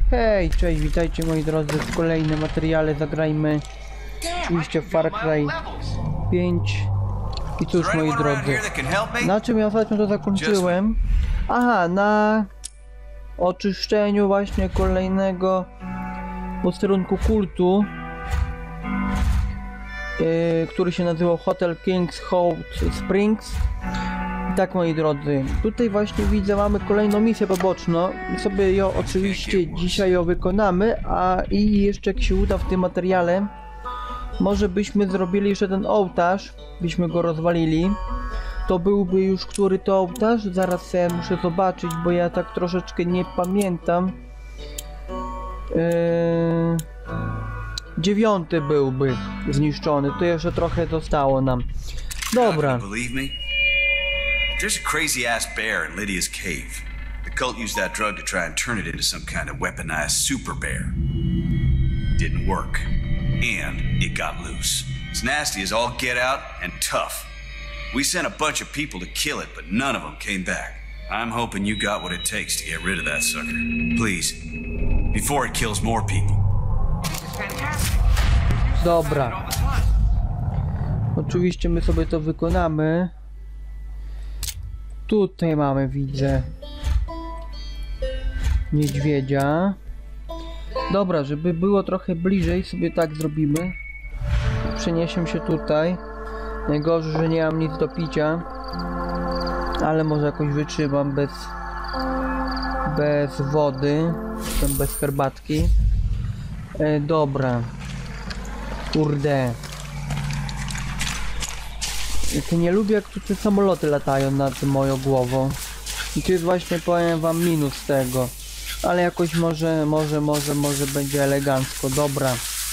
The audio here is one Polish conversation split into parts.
Hej, cześć, witajcie moi drodzy w kolejnym materiale. Zagrajmy oczywiście Far Cry 5. I cóż, moi drodzy, na czym ja ostatnio to zakończyłem? Aha, na oczyszczeniu właśnie kolejnego posterunku kultu, który się nazywał Hotel Kings Hot Springs. Tak, moi drodzy, tutaj właśnie widzę, mamy kolejną misję poboczną i sobie ją oczywiście dzisiaj wykonamy, i jeszcze jak się uda w tym materiale, może byśmy zrobili jeszcze ten ołtarz, byśmy go rozwalili. To byłby już który to ołtarz? Zaraz sobie muszę zobaczyć, bo ja tak troszeczkę nie pamiętam. 9 byłby zniszczony, to jeszcze trochę zostało nam. Dobra. There's a crazy-ass bear in Lydia's cave. The cult used that drug to try and turn it into some kind of weaponized super bear. Didn't work. And it got loose. It's nasty as all get out and tough. We sent a bunch of people to kill it, but none of them came back. I'm hoping you got what it takes to get rid of that sucker. Please. Before it kills more people. Dobra. Oczywiście my sobie to wykonamy. Tutaj mamy, widzę, niedźwiedzia. Dobra, żeby było trochę bliżej, sobie tak zrobimy. Przeniesiemy się tutaj. Najgorzej, że nie mam nic do picia, ale może jakoś wytrzymam bez wody, bez herbatki. Dobra. Kurde. Ja nie lubię, jak tu te samoloty latają nad moją głową. I to jest właśnie, powiem wam, minus tego. Ale jakoś może będzie elegancko. Dobra.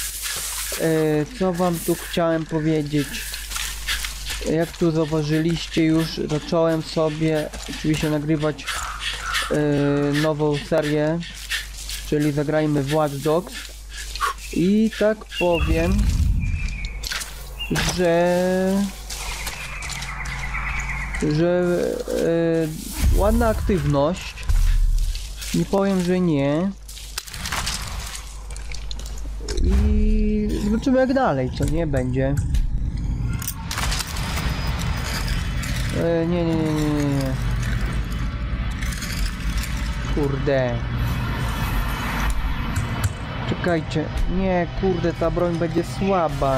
Co wam tu chciałem powiedzieć? Jak tu zauważyliście, już zacząłem sobie oczywiście nagrywać nową serię, czyli zagrajmy w Watch Dogs. I tak powiem, że ładna aktywność, nie powiem, że nie. I zobaczymy, jak dalej, co nie będzie. Nie. Kurde. Czekajcie. Nie, kurde, ta broń będzie słaba.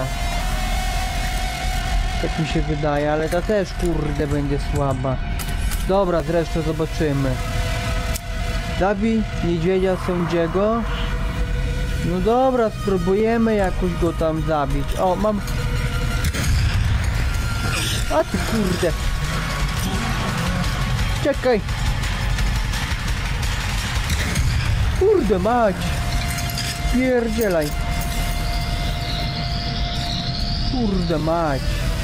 Tak mi się wydaje, ale ta też, kurde, będzie słaba. Dobra, zresztą zobaczymy. Zabij niedźwiedzia sędziego. No dobra, spróbujemy jakoś go tam zabić. O, mam... A ty, kurde. Czekaj. Kurde mać. Pierdzielaj. Kurde mać.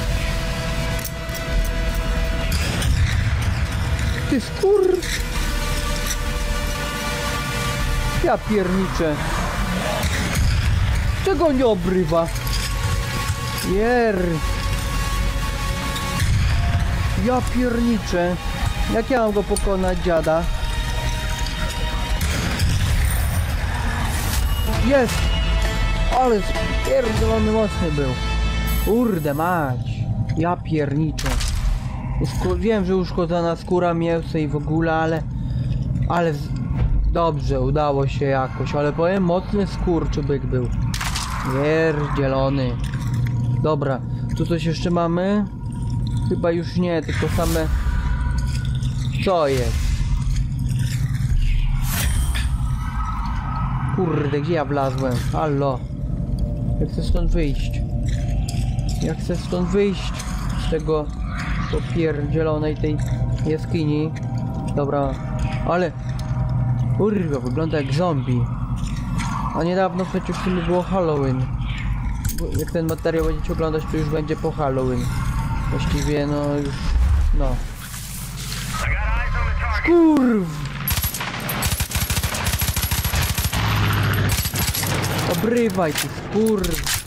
Ty skur... Ja pierniczę. Czego nie obrywa? Ja pierniczę. Jak ja mam go pokonać, dziada? Jest! Ale spierdolony mocny był. Kurde mać. Ja pierniczę. Wiem, że uszkodzona skóra, mięso i w ogóle, ale dobrze, udało się jakoś, ale powiem, mocny skurczybyk był. Pierdzielony. Dobra, tu coś jeszcze mamy? Chyba już nie, tylko same... Co jest? Kurde, gdzie ja wlazłem? Halo. Ja chcę stąd wyjść. Ja chcę stąd wyjść z tego popierdzielonej tej jaskini. Dobra, ale... Kurwa, wygląda jak zombie. A niedawno przecież w sumie było Halloween. Jak ten materiał będziecie oglądać, to już będzie po Halloween. Właściwie, no już... No. Kurw! Obrywaj ty, kurw!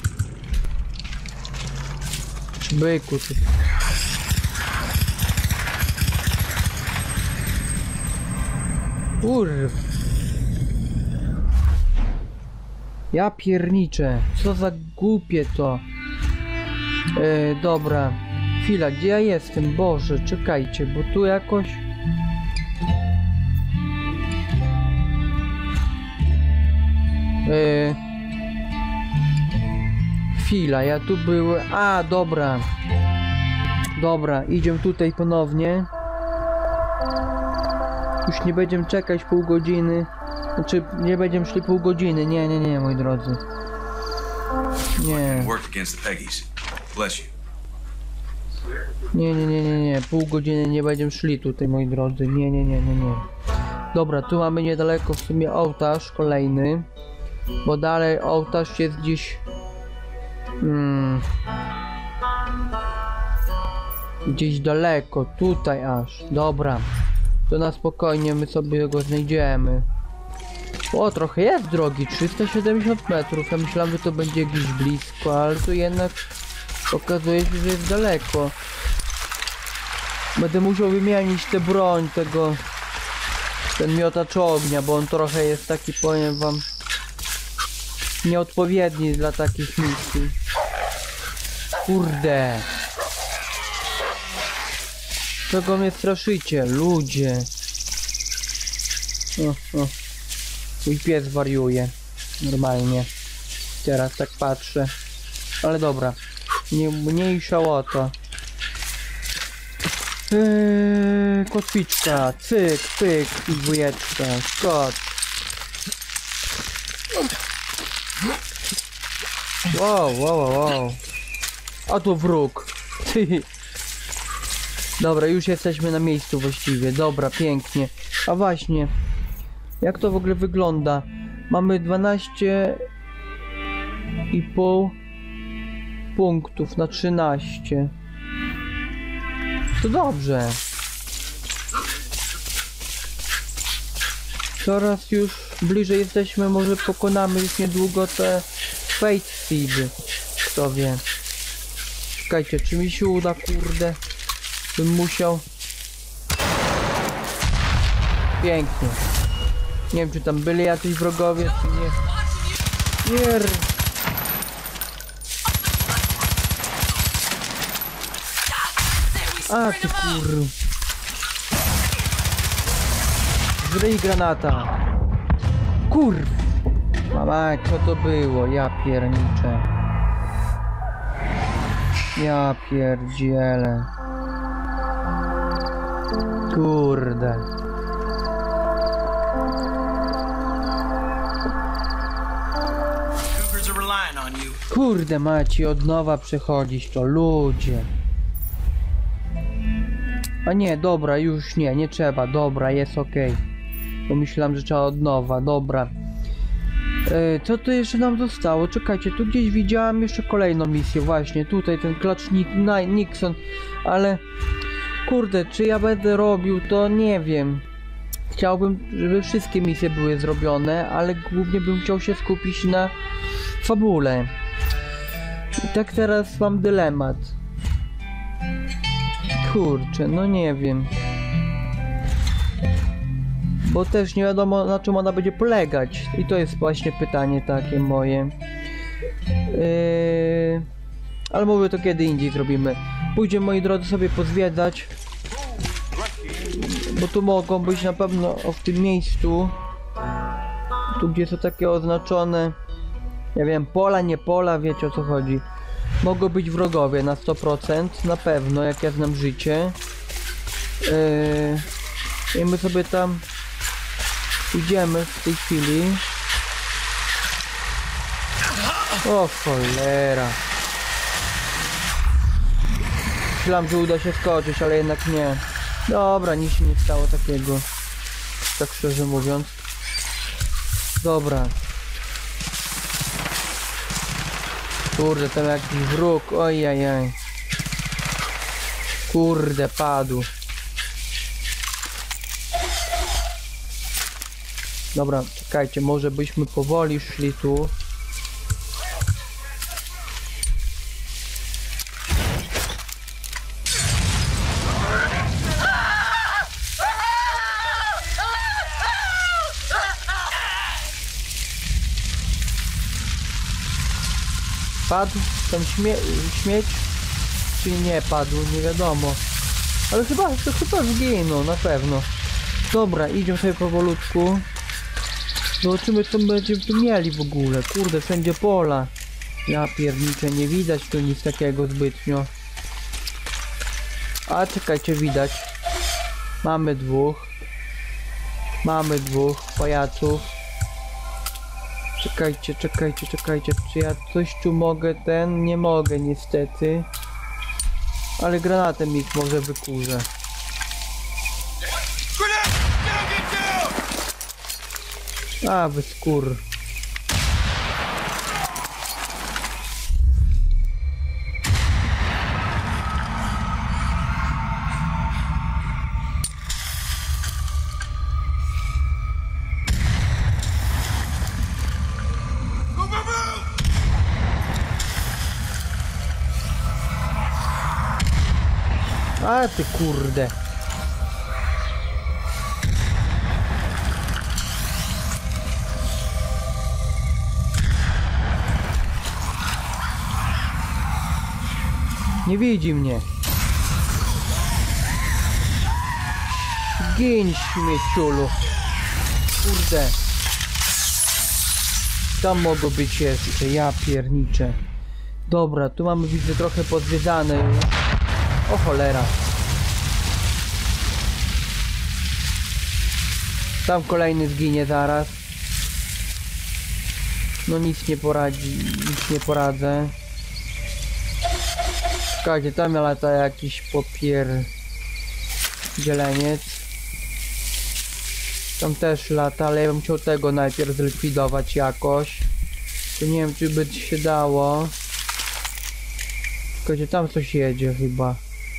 Byku ty. Kurw. Ja pierniczę. Co za głupie to. Dobra. Chwila, gdzie ja jestem? Boże, czekajcie, bo tu jakoś... Chwila, ja tu byłem... A, dobra. Dobra, idziemy tutaj ponownie. Już nie będziemy czekać pół godziny. Znaczy, nie będziemy szli pół godziny. Nie, moi drodzy. Nie. Nie. Pół godziny nie będziemy szli tutaj, moi drodzy. Nie. Dobra, tu mamy niedaleko w sumie ołtarz kolejny. Bo dalej ołtarz jest gdzieś... Gdzieś daleko, tutaj aż. Dobra. To na spokojnie my sobie go znajdziemy. O, trochę jest drogi, 370 metrów. Ja myślałem, że to będzie gdzieś blisko, ale tu jednak okazuje się, że jest daleko. Będę musiał wymienić tę broń, ten miotacz ognia, bo on trochę jest taki, powiem wam, nieodpowiedni dla takich misji. Kurde. Czego mnie straszycie, ludzie? Mój pies wariuje. Normalnie. Teraz tak patrzę. Ale dobra. Mniejsza o to. Kotwiczka. Cyk, pyk i dwójeczka. Skocz. Wow. A to wróg. Dobra, już jesteśmy na miejscu właściwie. Dobra, pięknie. A właśnie, jak to w ogóle wygląda? Mamy 12,5 punktów na 13. To dobrze. Coraz już bliżej jesteśmy, może pokonamy już niedługo te Fate Seed. Kto wie. Czekajcie, czy mi się uda, kurde. Bym musiał... Pięknie. Nie wiem, czy tam byli jacyś wrogowie, czy nie. A ty kur... Zryj granata. Kurw. Mama, co to było? Ja pierniczę. Ja pierdzielę. Kurde. Kurde macie, od nowa przechodzić to, ludzie. A nie, dobra, już nie trzeba, dobra, jest okej. Bo myślałem, że trzeba od nowa, dobra. Co tu jeszcze nam zostało? Czekajcie, tu gdzieś widziałem jeszcze kolejną misję, właśnie, tutaj ten klacznik Nixon, ale... Kurde, czy ja będę robił, to nie wiem. Chciałbym, żeby wszystkie misje były zrobione, ale głównie bym chciał się skupić na fabule. I tak teraz mam dylemat. Kurczę, no nie wiem. Bo też nie wiadomo, na czym ona będzie polegać. I to jest właśnie pytanie takie moje. Ale mówię, to kiedy indziej zrobimy. Pójdziemy, moi drodzy, sobie pozwiedzać. Bo tu mogą być na pewno w tym miejscu. Tu gdzie są takie oznaczone. Ja wiem, pola, nie pola, wiecie o co chodzi. Mogą być wrogowie na 100%, na pewno, jak ja znam życie. I my sobie tam idziemy w tej chwili. O cholera. Myślałem, że uda się skoczyć, ale jednak nie. Dobra, nic się nie stało takiego. Tak szczerze mówiąc. Dobra. Kurde, tam jakiś wróg, ojajaj. Kurde, padł. Dobra, czekajcie, może byśmy powoli szli tu. Padł ten śmieć? Czy nie padł? Nie wiadomo. Ale chyba zginął, na pewno. Dobra, idziemy sobie powolutku. Zobaczymy, co będziemy tu mieli w ogóle. Kurde, wszędzie pola. Ja pierniczę, nie widać tu nic takiego zbytnio. A czekajcie, widać. Mamy dwóch pajaców. Czekajcie. Czy ja coś tu mogę Nie mogę niestety. Ale granatem ich może wykurzę. A, wy skór. A ty kurde. Nie widzi mnie. Giń, śmieciulu. Kurde. Tam mogło być jeszcze, ja pierniczę. Dobra, tu mamy, widzę, trochę pozwiedzane już. O cholera. Tam kolejny zginie zaraz. No nic nie poradzę. Czekajcie, tam lata jakiś dzieleniec. Tam też lata, ale ja bym chciał tego najpierw zlikwidować jakoś. To nie wiem, czy by się dało. Czekajcie, tam coś jedzie chyba.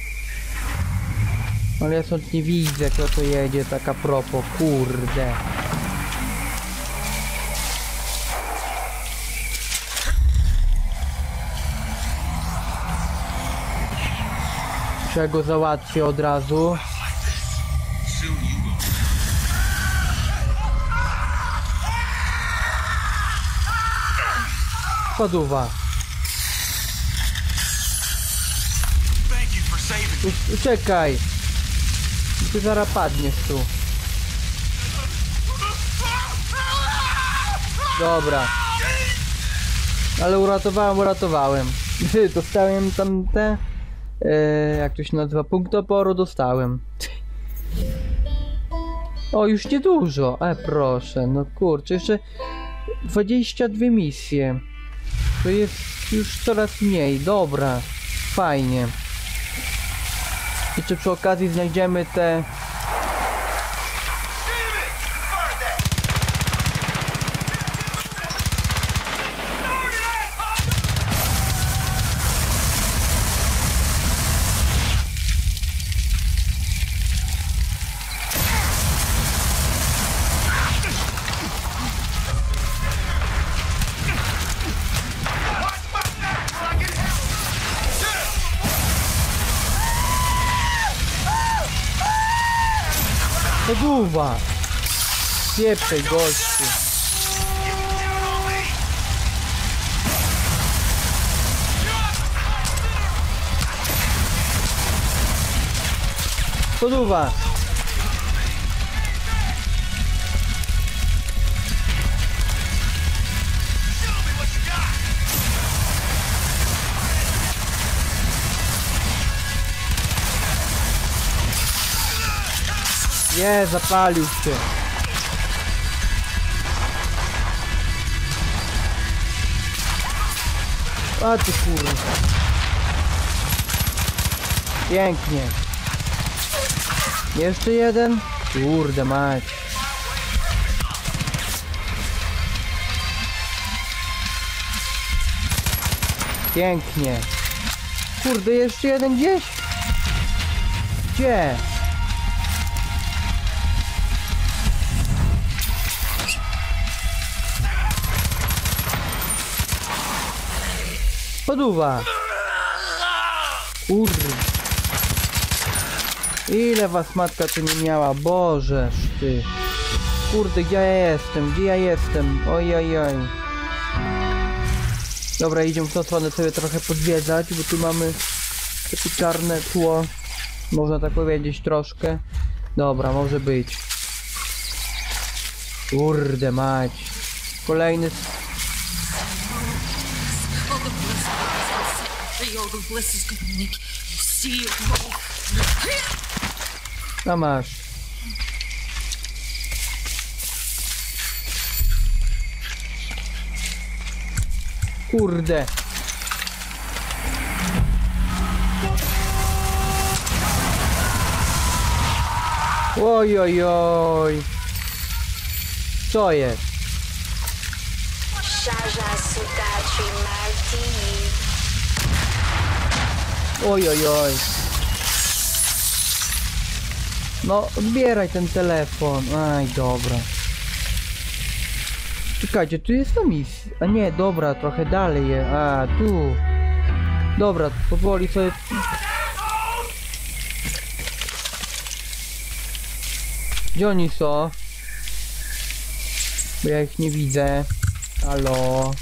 Ale ja stąd nie widzę, kto to jedzie, tak a propos, kurde. Trzeba go załatwić od razu. Paduwa. Uciekaj. Ty zaraz padniesz tu. Dobra. Ale uratowałem. Dostałem tamte... jak to się nazywa? Punkt oporu dostałem. O, już niedużo. Proszę, no kurczę, jeszcze 22 misje. To jest już coraz mniej. Dobra. Fajnie. I czy przy okazji znajdziemy te... Poduwa! Pieprzej, gościu! Poduwa! Nie, zapalił się. A ty kurwa. Pięknie. Jeszcze jeden? Kurde mać. Pięknie. Kurde, jeszcze jeden gdzieś? Gdzie? Poduwa. Kurde. Ile was matka tu nie miała? Bożeż ty. Kurde, gdzie ja jestem? Oj. Dobra, idziemy w tą stronę sobie trochę pozwiedzać, bo tu mamy takie czarne tło. Można tak powiedzieć troszkę. Dobra, może być. Kurde mać. Kolejny... A masz. Kurde. Oj, oj, oj. Co jest? Oj, oj, oj. No, odbieraj ten telefon. Aj, dobra. Czekajcie, tu jest ta misja. A nie, dobra, trochę dalej jest. A, tu. Dobra, powoli sobie... Gdzie oni są? Bo ja ich nie widzę. Halo.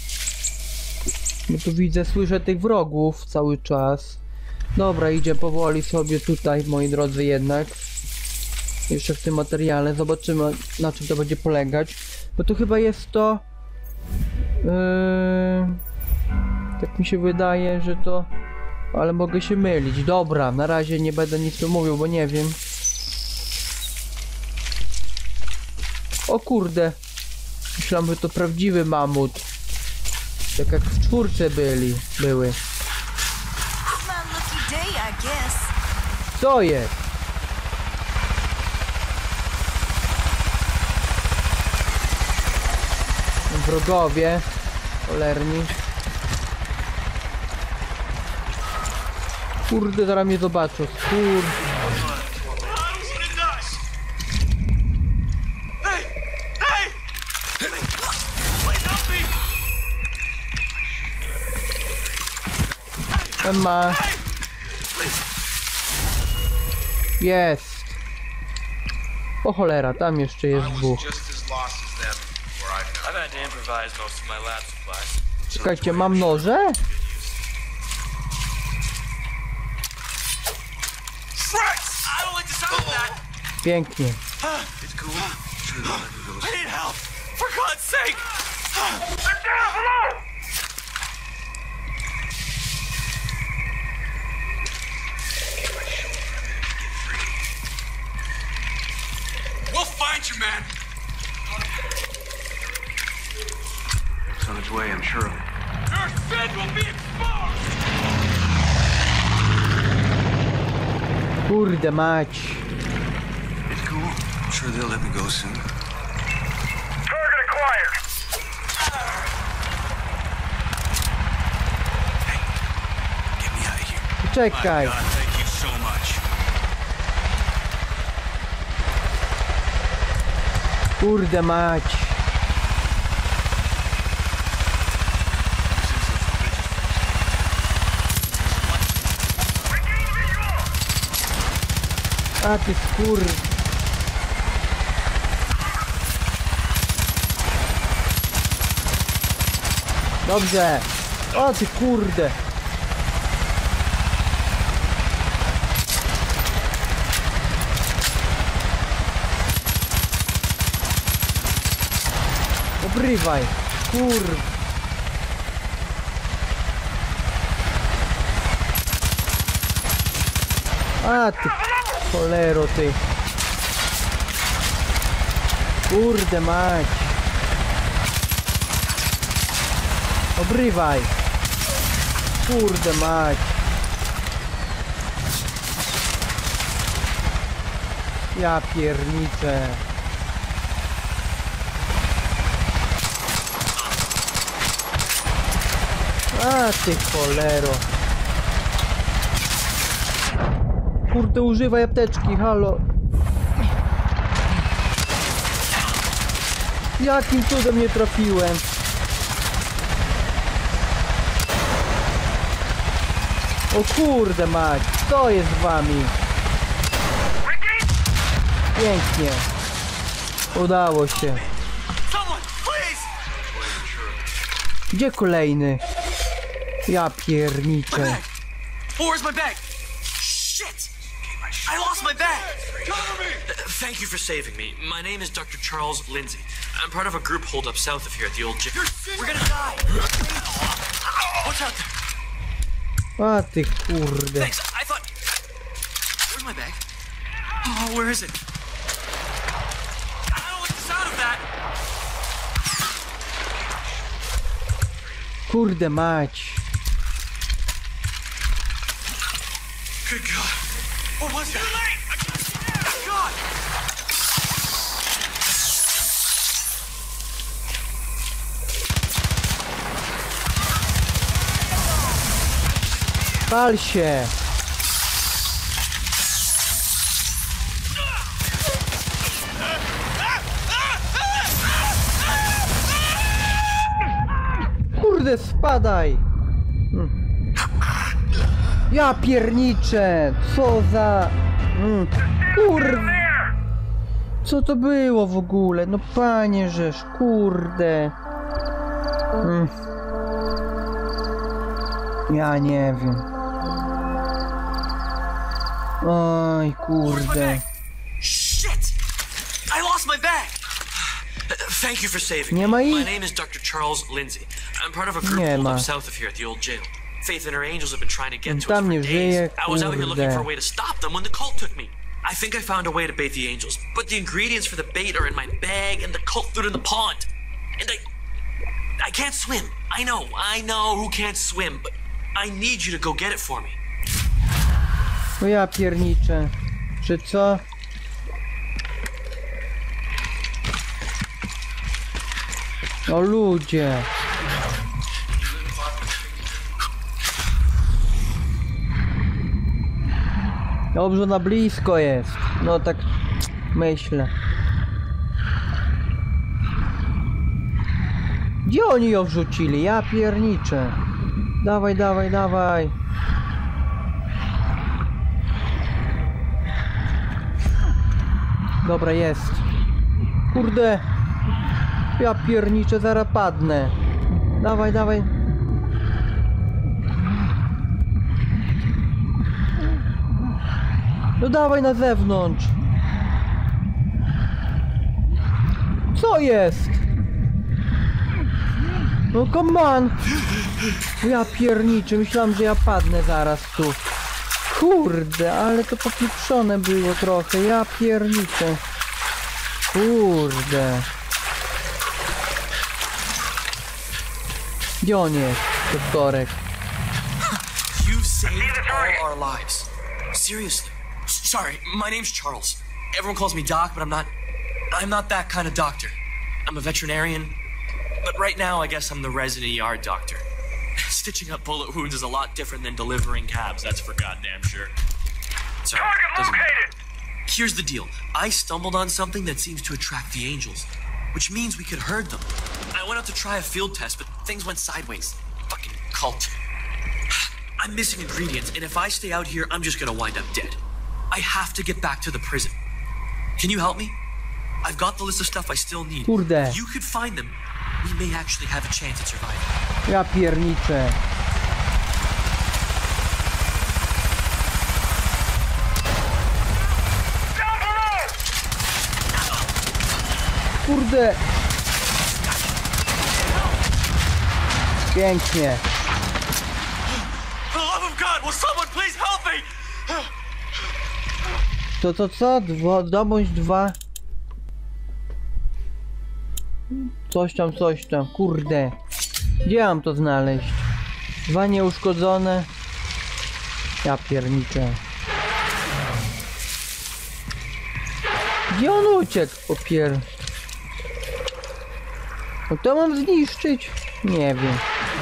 No tu widzę, słyszę tych wrogów cały czas. Dobra, idzie powoli sobie tutaj, moi drodzy, jednak. Jeszcze w tym materiale. Zobaczymy, na czym to będzie polegać. Bo to chyba jest to... tak mi się wydaje, że to... Ale mogę się mylić. Dobra, na razie nie będę nic tu mówił, bo nie wiem. O kurde. Myślałem, że to prawdziwy mamut. Tak jak w czwórce były. Co jest? Wrogowie. Cholerni. Kurde, zaraz mnie zobaczą. Kurde. Emma. Jest. O cholera, tam jeszcze jest dwóch. Czekajcie, mam noże? Pięknie. We'll find you, man. It's on its way, I'm sure. Your sin will be exposed. Kurde mać. It's cool. I'm sure they'll let me go soon. Target acquired. Hey, get me out of here. Czekaj. My God, thank you so much. Kurde mać. A ty skur... Dobrze. O ty kurde. Obrywaj. Kur... A ty cholero ty. Kurde mać. Obrywaj. Kurde mać. Ja pierniczę. A ty cholero. Kurde, używaj apteczki, halo. Jakim cudem nie trafiłem? O kurde mać, co jest z wami? Pięknie. Udało się. Gdzie kolejny? Ja pierniczę. My bag! Where's my bag? Shit! I lost my bag! Thank you for saving me. My name is Dr. Charles Lindsay. I'm part of a group holed up south of here at the old gym. We're gonna die! What's out there? A ty kurde. Thanks, I thought... Where's my bag? Oh, where is it? I don't want this out of that! Kurde mać. Good God. What was that? God! Pal się. Kurde, spadaj. Ja pierniczę. Co za... Kurde. Co to było w ogóle? No panie żeż, kurde. Ja nie wiem. Oj, kurde. Shit! I lost my bag! Thank you for saving Nie me. ma My ich? name is Dr. Charles Lindsay. I'm part of a group Nie holed ma. up south of here at the old jail. Faith and her angels have been trying to get to Tam us nie for żyje, days. I was out here looking kurde. for a way to stop them when the cult took me. I think I found a way to bait the angels, but the ingredients for the bait are in my bag and the cult threw it in the pond. And I can't swim. I know who can't swim, but I need you to go get it for me. No ja pierniczę. Czy co? O ludzie. Dobrze, na blisko jest. No tak myślę. Gdzie oni ją wrzucili? Ja pierniczę. Dawaj, dawaj, dawaj. Dobra, jest. Kurde. Ja pierniczę, zaraz padnę. Dawaj, dawaj. No dawaj na zewnątrz. Co jest? No come on. Ja pierniczę, myślałem, że ja padnę zaraz tu. Kurde, ale to popieprzone było trochę. Ja pierniczę. Kurde. Gdzie on jest, doktorek? You've saved all our lives. Seriously. Sorry, my name's Charles. Everyone calls me Doc, but I'm not that kind of doctor. I'm a veterinarian, but right now I guess I'm the resident ER doctor. Stitching up bullet wounds is a lot different than delivering cabs, that's for goddamn sure. Sorry, Target doesn't matter. located! Here's the deal. I stumbled on something that seems to attract the angels, which means we could herd them. I went out to try a field test, but things went sideways. Fucking cult. I'm missing ingredients, and if I stay out here, I'm just gonna wind up dead. I have to get back to the prison. Can you help me? I've got the list of stuff I still need. Kurde. If you could find them, we may actually have a chance at surviving. Ja pierniczę. Down below! Kurde. Pięknie. For the love of God, will someone please help me? To co? Zdobądź dwa. Coś tam. Kurde. Gdzie mam to znaleźć? Dwa nieuszkodzone. Ja pierniczę. Gdzie on uciekł? No to mam zniszczyć? Nie wiem.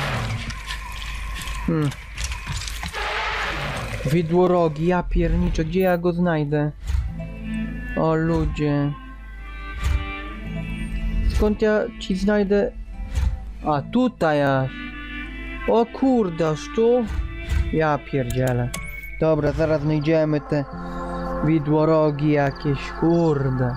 Widłorogi, ja pierniczę. Gdzie ja go znajdę? O ludzie. Skąd ja ci znajdę? A tutaj aż. O kurde, aż tu? Ja pierdzielę. Dobra, zaraz znajdziemy te widłorogi jakieś, kurde.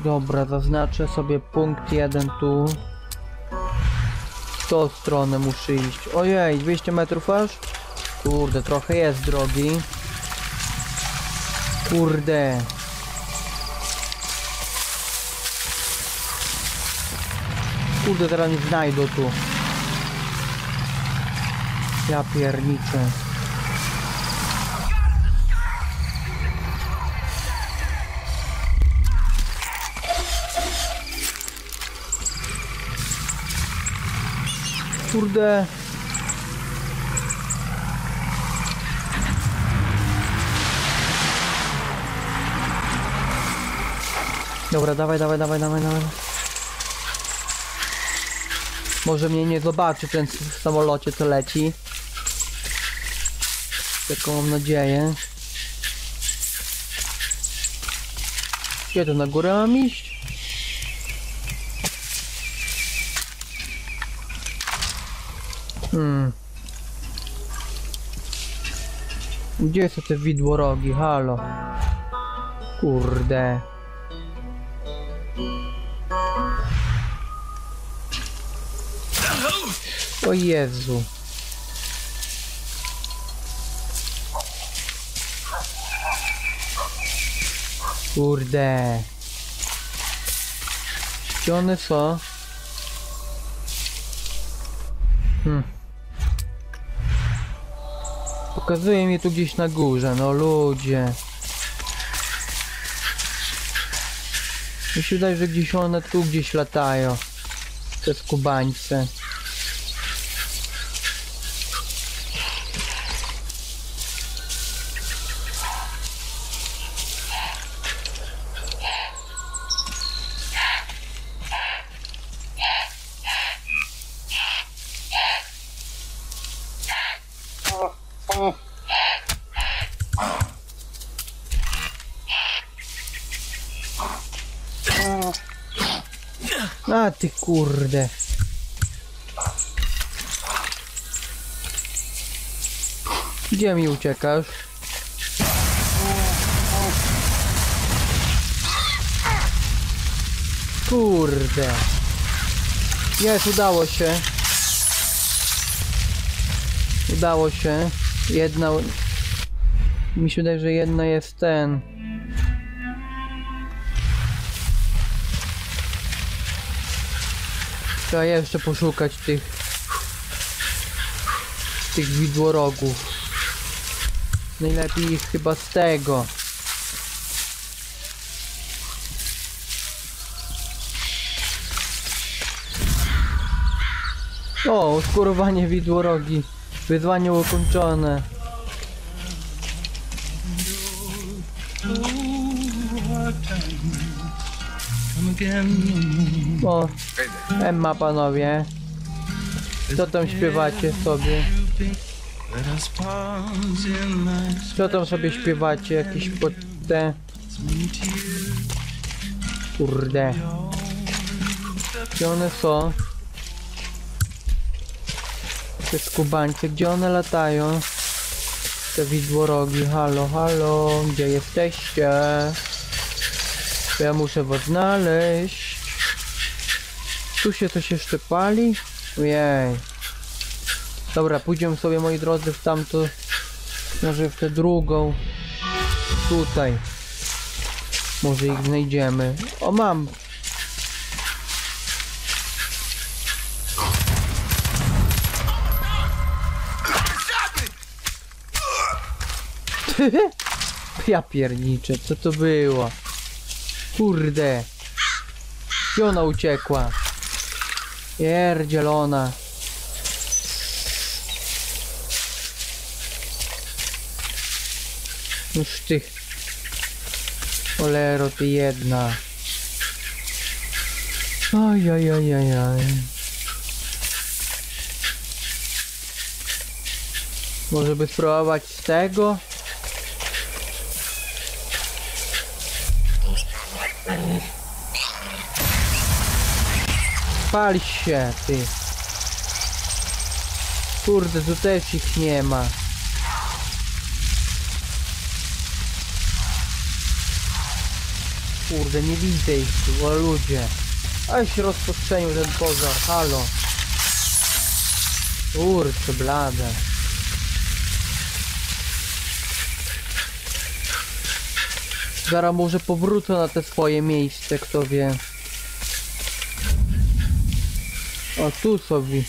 Dobra, zaznaczę sobie punkt 1 tu. W tą stronę muszę iść. Ojej, 200 metrów aż? Kurde, trochę jest drogi. Kurde. Kurde, teraz nie znajdę tu. Ja pierniczę. Kurde. Dobra, dawaj. Może mnie nie zobaczy ten w samolocie, co leci. Taką mam nadzieję. Gdzie to, na górę mam iść? Gdzie są te widłorogi? Halo. Kurde. O Jezu. Kurde. Gdzie one są? Pokazuje mi tu gdzieś na górze, no ludzie. Mi się wydaje, że gdzieś one tu gdzieś latają. Te skubańce. A ty kurde. Gdzie mi uciekasz? Kurde. Jest, udało się. Udało się. Jedna... Mi się wydaje, że jedna jest ten... Trzeba jeszcze poszukać tych widłorogów. Najlepiej ich chyba z tego. O, uskórowanie widłorogi. Wyzwanie ukończone. O, Emma, panowie. Co tam śpiewacie sobie? Co tam sobie śpiewacie? Jakieś pod te... Kurde. Gdzie one są? Te skubańce, gdzie one latają? Te widłorogi, halo, halo, gdzie jesteście? Ja muszę was znaleźć. Tu się coś jeszcze pali? Ojej. Dobra, pójdziemy sobie, moi drodzy, w tamto... Może w tę drugą. Tutaj. Może ich znajdziemy. O, mam! Ja pierniczę, co to było? Kurde. Gdzie ona uciekła? Pierdzielona. Już ty. Cholero, ty jedna. Ojojojojoj. Może by spróbować z tego? Pal się, ty. Kurde, tu też ich nie ma. Kurde, nie widzę ich tu, o ludzie. Ale się rozprzestrzenił ten pożar, halo. Kurczę, blade. Zaraz może powrócę na te swoje miejsce, kto wie. O, tu sobie.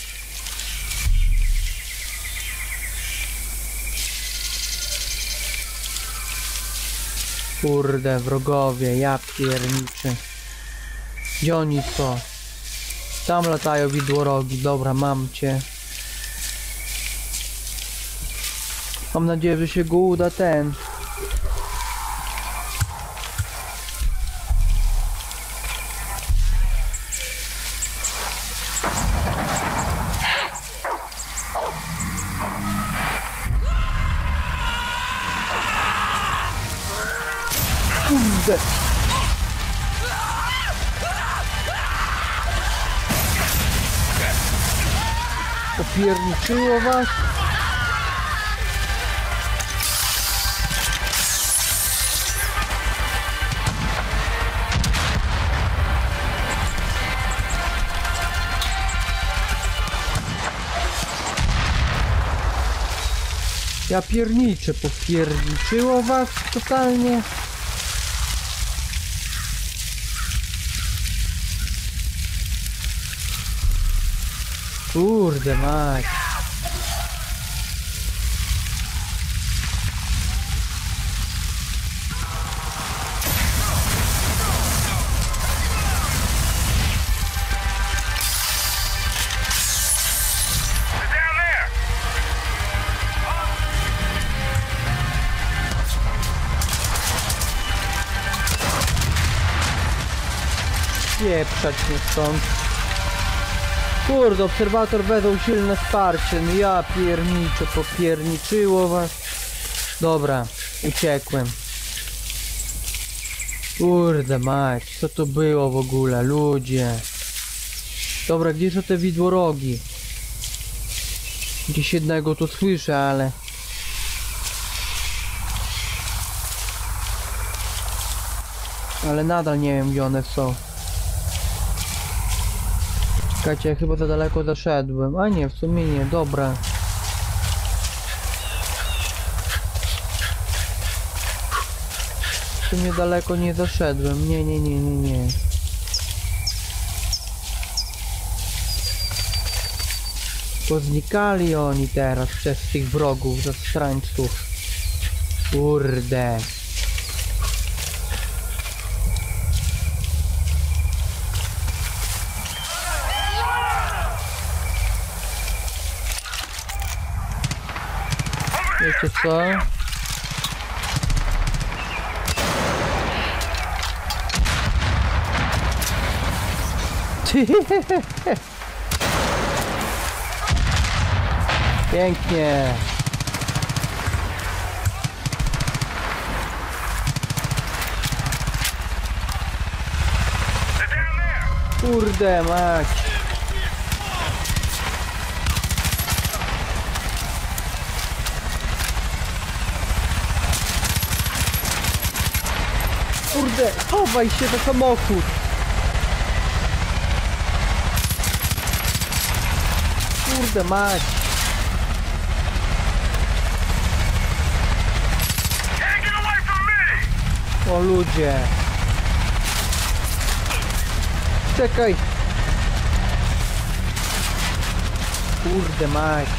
Kurde, wrogowie, ja pierniczę. Gdzie oni są? Tam latają widłorogi, dobra, mam cię. Mam nadzieję, że się go uda ten. Kurde. Opierniczyło was? Ja pierniczę, popierniczyło was totalnie. Kurde mać. Pieprzać mnie stąd. Kurde, obserwator wezwał silne wsparcie. No ja pierniczę, popierniczyło was. Dobra, uciekłem. Kurde mać, co to było w ogóle, ludzie. Dobra, gdzie są te widłorogi? Gdzieś jednego tu słyszę, ale... Ale nadal nie wiem, gdzie one są. Czekajcie, ja chyba za daleko zaszedłem. A nie, w sumie nie, dobra. W sumie daleko nie zaszedłem. Nie. Poznikali oni teraz przez tych wrogów, zastrańców. Kurde. Wiecie co? Pięknie. Kurde mać. Kurde, chowaj się za samochód. Kurde mać. O ludzie. Czekaj. Kurde mać.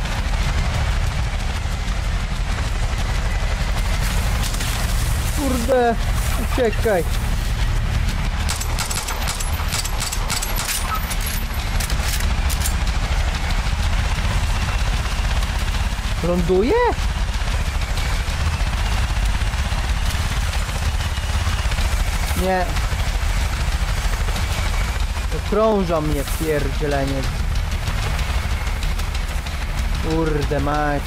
Kurde, uciekaj. Ląduje? Nie. Okrąża mnie pierdzieleniec. Kurde mać.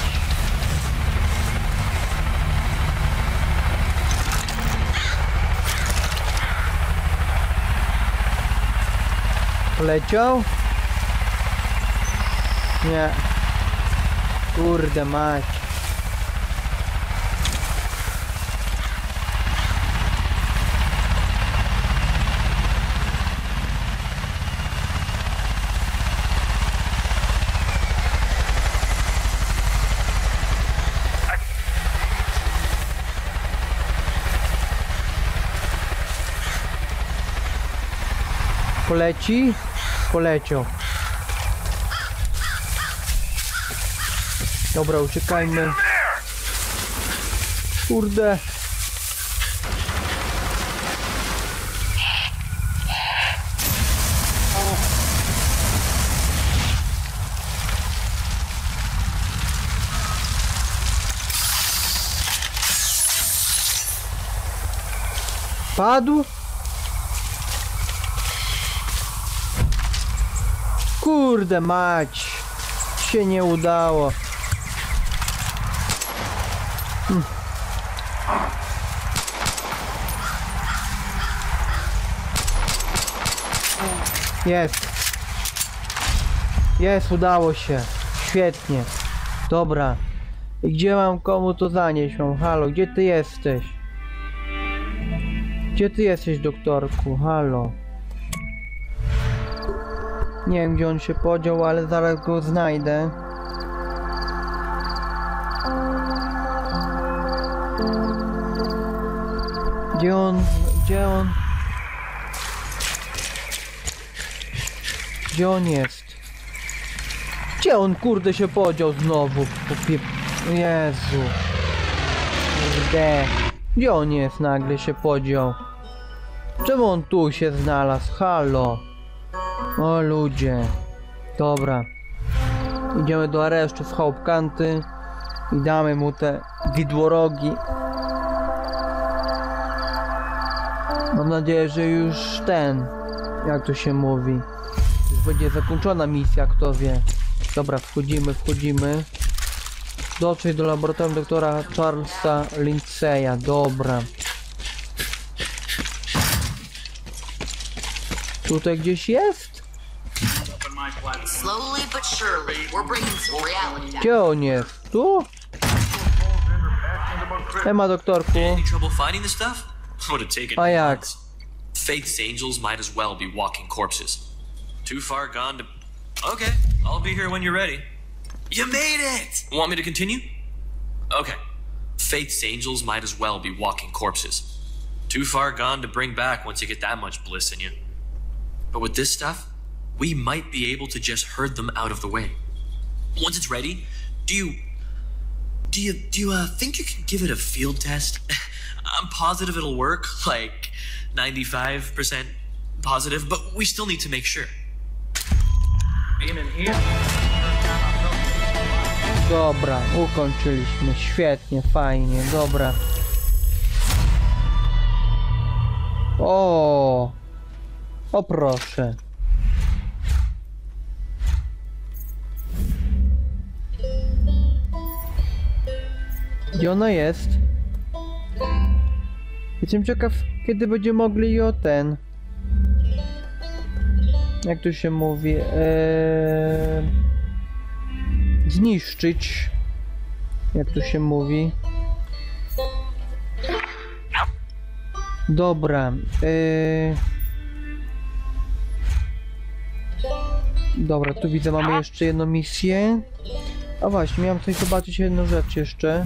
Poleciał? Nie. Kurde mać. Poleci? Poleciał. Dobra, uciekajmy. Kurde. Padł? Kurde mać. Się nie udało. Jest. Jest, udało się. Świetnie. Dobra. I gdzie mam komu to zanieść? Halo, gdzie ty jesteś? Gdzie ty jesteś, doktorku? Halo. Nie wiem, gdzie on się podział, ale zaraz go znajdę. Gdzie on? Gdzie on? Gdzie on jest? Gdzie on, kurde, się podział znowu? Jezu. Kurde. Gdzie on jest, nagle się podział? Czemu on tu się znalazł? Halo. O ludzie. Dobra. Idziemy do aresztu w chałupkanty i damy mu te widłorogi. Mam nadzieję, że już ten, jak to się mówi, już będzie zakończona misja, kto wie. Dobra, wchodzimy. Dotrzeć do laboratorium doktora Charlesa Lindsaya. Dobra. Tutaj gdzieś jest? Slowly but surely, we're bringing some reality back. Gdzie on jest? Tu? Nie ma, doktorku. Any trouble finding the stuff? Would have taken A jak? months. Faith's angels might as well be walking corpses. Too far gone to... Okay, I'll be here when you're ready. You made it! Want me to continue? Okay. Faith's angels might as well be walking corpses. Too far gone to bring back once you get that much bliss in you. But with this stuff, we might be able to just herd them out of the way. Once it's ready, do you think you can give it a field test? I'm positive it'll work, like 95% positive, but we still need to make sure. Dobra, ukończyliśmy. Świetnie, fajnie, dobra. O proszę. Gdzie ona jest? Jestem ciekaw, kiedy będziemy mogli ją jak to się mówi, zniszczyć. Jak to się mówi. Dobra. Dobra, tu widzę, mamy jeszcze jedną misję. A właśnie, miałem coś zobaczyć, jedną rzecz jeszcze.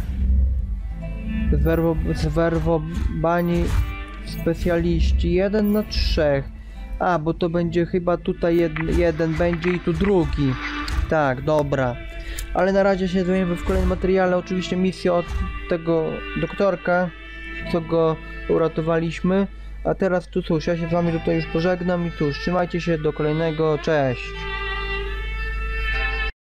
Zwerbowani specjaliści 1 na 3. A, bo to będzie chyba tutaj jeden będzie i tu drugi. Tak, dobra. Ale na razie się zajmiemy w kolejnym materiale. Oczywiście misję od tego doktorka, co go uratowaliśmy. A teraz tu cóż, ja się z wami tutaj już pożegnam i cóż, trzymajcie się do kolejnego, cześć.